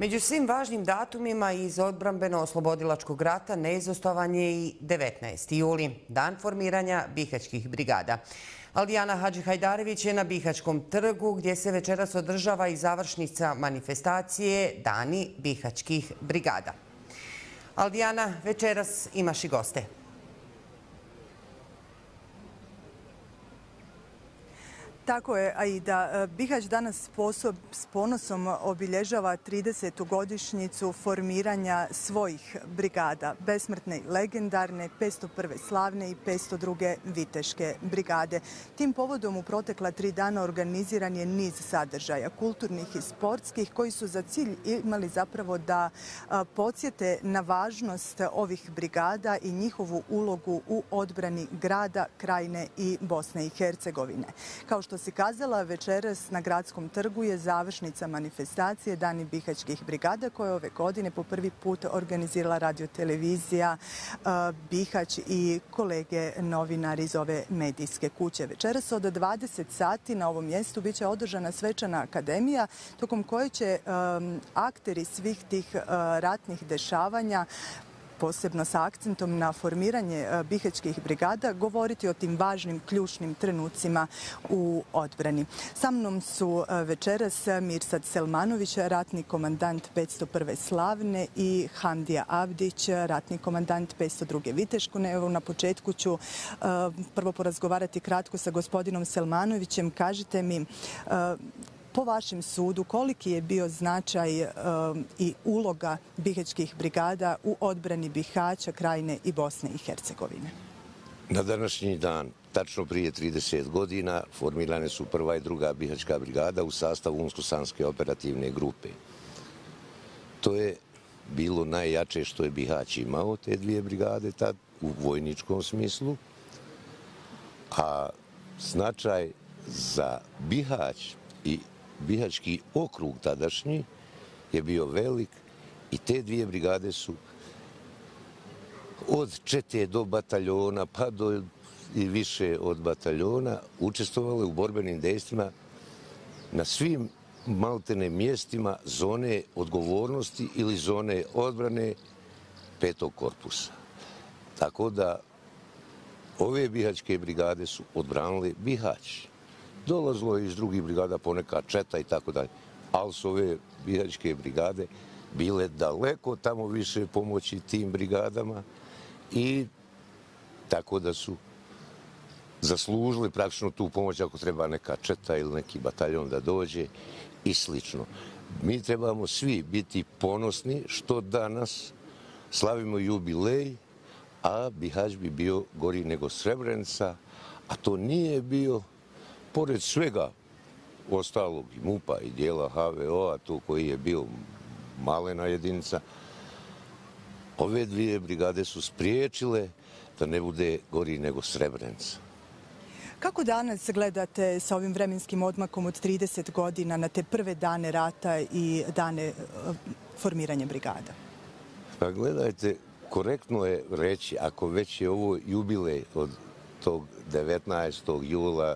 Među svim važnim datumima iz odbrambeno-oslobodilačkog rata neizostavan je i 19. juli, dan formiranja bihaćkih brigada. Aldijana Hadžihajdarević je na Bihaćkom trgu gdje se večeras održava i završnica manifestacije Dani bihaćkih brigada. Aldijana, večeras imaš i goste. Tako je, Aida. Bihać danas s ponosom obilježava 30. godišnjicu formiranja svojih brigada, besmrtne i legendarne, 501. slavne i 502. viteške brigade. Tim povodom u protekla 3 dana organiziran je niz sadržaja, kulturnih i sportskih, koji su za cilj imali zapravo da podsjete na važnost ovih brigada i njihovu ulogu u odbrani grada, krajine i Bosne i Hercegovine. Kao što si kazala, večeras na Gradskom trgu je završnica manifestacije Dani bihaćkih brigada, koje ove godine po prvi put organizirala radiotelevizija Bihać i kolege novinari iz ove medijske kuće. Večeras od 20 sati na ovom mjestu biće održana svečana akademija, tokom koje će akteri svih tih ratnih dešavanja, posebno sa akcentom na formiranje bihaćkih brigada, govoriti o tim važnim, ključnim trenucima u odbrani. Sa mnom su večeras Mirsad Selmanović, ratni komandant 501. slavne, i Hamdija Avdić, ratni komandant 502. viteške. Evo, na početku ću prvo porazgovarati kratko sa gospodinom Selmanovićem. Kažite mi, po vašem sudu, koliki je bio značaj i uloga bihaćkih brigada u odbrani Bihaća, krajine i Bosne i Hercegovine? Na današnji dan, tačno prije 30 godina, formirane su 1. i 2. bihaćka brigada u sastavu Unsko-Sanske operativne grupe. To je bilo najjače što je Bihać imao, te 2 brigade, tad u vojničkom smislu, a značaj za Bihać i Bihaćki okrug tadašnji je bio velik i te 2 brigade su od čete do bataljona pa do i više od bataljona učestvovale u borbenim dejstvima na svim maltene mjestima zone odgovornosti ili zone odbrane 5. korpusa. Tako da ove bihaćke brigade su odbranile Bihać. Dolazilo je iz drugih brigada poneka četa i tako dalje, ali su ove bihaćke brigade bile daleko tamo više pomoći tim brigadama i tako da su zaslužili praktično tu pomoć ako treba neka četa ili neki bataljon da dođe i slično. Mi trebamo svi biti ponosni što danas slavimo jubilej, a Bihać bi bio gori nego Srebrenica, a to nije bio, pored svega ostalog i MUP-a i dijela HVO-a, to koji je bio malena jedinica, ove 2 brigade su spriječile da ne bude gori nego Srebrenica. Kako danas gledate sa ovim vremenskim odmakom od 30 godina na te prve dane rata i dane formiranja brigada? Pa gledajte, korektno je reći, ako već je ovo jubilej od tog 19. jula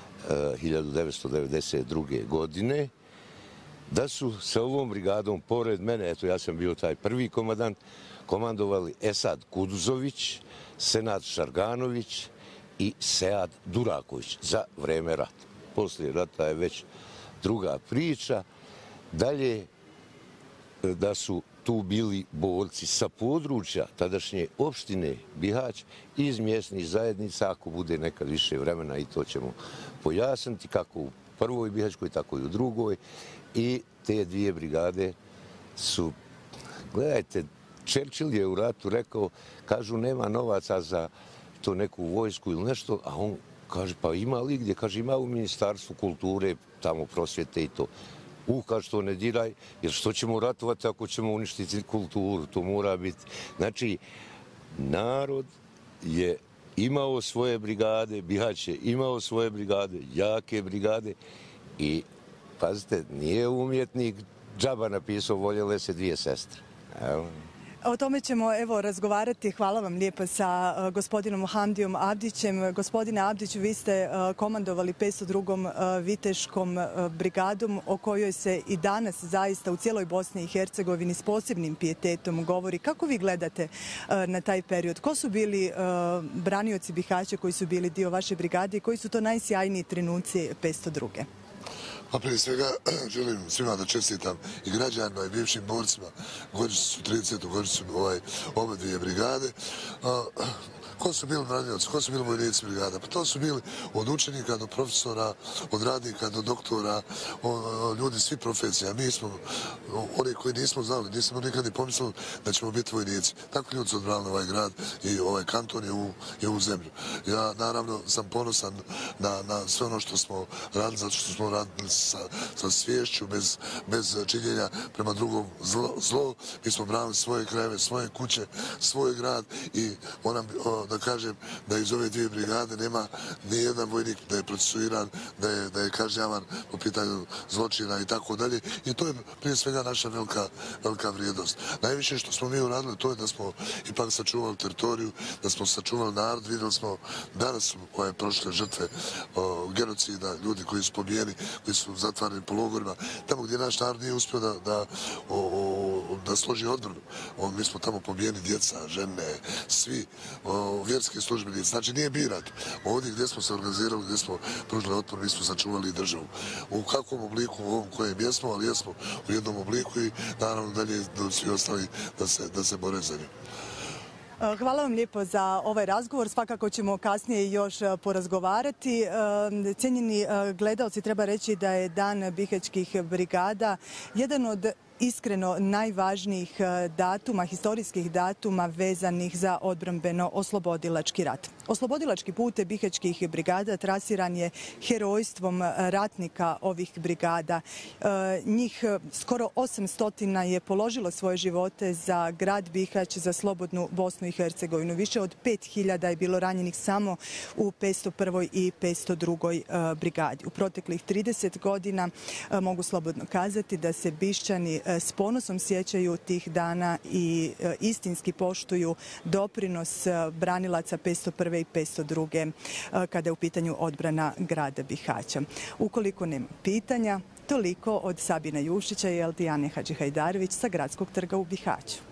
1992. godine, da su sa ovom brigadom, pored mene, eto ja sam bio taj prvi komandant, komandovali Esad Kuduzović, Senad Šarganović i Sead Duraković za vreme rata. Poslije rata je već druga priča. Dalje, da su tu bili borci sa područja tadašnje opštine Bihać iz mjesnih zajednica, ako bude nekad više vremena i to ćemo pojasniti, kako u prvoj bihaćkoj, tako i u drugoj. I te 2 brigade su, gledajte, Churchill je u ratu rekao, kažu nema novaca za to neku vojsku ili nešto, a on kaže pa ima li gdje, kaže ima u Ministarstvu kulture, tamo prosvjete i to. Kaže to ne diraj, jer što ćemo ratovati ako ćemo uništiti kulturu, to mora biti. Znači, narod je imao svoje brigade, Bihać je imao svoje brigade, jake brigade i, pazite, nije umjetnik džaba napisao voljele se 2 sestre. Evo. O tome ćemo razgovarati. Hvala vam lijepo sa gospodinom Hamdijom Abdićem. Gospodine Abdić, vi ste komandovali 502. Viteškom brigadom o kojoj se i danas zaista u cijeloj Bosni i Hercegovini s posebnim pijetetom govori. Kako vi gledate na taj period? Ko su bili branioci Bihaća koji su bili dio vaše brigade i koji su to najsjajniji trenuci 502. A prije svega želim svima da čestitam i građanima i bivšim borcima godišnjicu 30. godišnjicu obe dvije brigade. Ko su bili branioci, ko su bili vojnici brigada? Pa to su bili od učenika do profesora, od radnika do doktora, ljudi svih profesija. Mi smo, oni koji nismo znali, nismo nikad ni pomislili da ćemo biti vojnici. Tako ljudi su odbranili ovaj grad i ovaj kanton i ovu zemlju. Ja naravno sam ponosan na sve ono što smo radili, zato što smo radili sa sviješću, bez činjenja prema drugom zlo. Mi smo branili svoje krajeve, svoje kuće, svoj grad i da kažem da iz ove dvije brigade nema ni jedan vojnik da je procesuiran, da je kažnjavan po pitanju zločina i tako dalje. I to je prije svega naša velika vrijednost. Najviše što smo mi uradili to je da smo ipak sačuvali teritoriju, da smo sačuvali narod. Vidjeli smo danas ove prošle žrtve genocida, ljudi koji su pobijeni, koji su zatvarani po logorima. Tamo gdje naš narod nije uspio da složi odbranu. Mi smo tamo pobijeni, djeca, žene, svi vjerski službenici. Znači nije birat. Ovdje gdje smo se organizirali, gdje smo pružili otpor, mi smo sačuvali državu. U kakvom obliku, u ovom kojem jesmo, ali jesmo u jednom obliku i naravno dalje svi ostali da se bore za nju. Hvala vam lijepo za ovaj razgovor. Svakako ćemo kasnije još porazgovarati. Cijenjeni gledaoci, treba reći da je Dan bihaćkih brigada jedan od iskreno najvažnijih datuma, historijskih datuma vezanih za odbrambeno-oslobodilački rat. Oslobodilački put bihaćkih brigada trasiran je herojstvom ratnika ovih brigada. Njih skoro 800 je položilo svoje živote za grad Bihać, za slobodnu Bosnu i Hercegovinu. Više od 5000 je bilo ranjenih samo u 501. i 502. brigadi. U proteklih 30 godina mogu slobodno kazati da se Bišćani s ponosom sjećaju tih dana i istinski poštuju doprinos branilaca 501. i 502. kada je u pitanju odbrana grada Bihaća. Ukoliko nema pitanja, toliko od Sabina Jušića i Aldijane Hadžihajdarević sa Gradskog trga u Bihaću.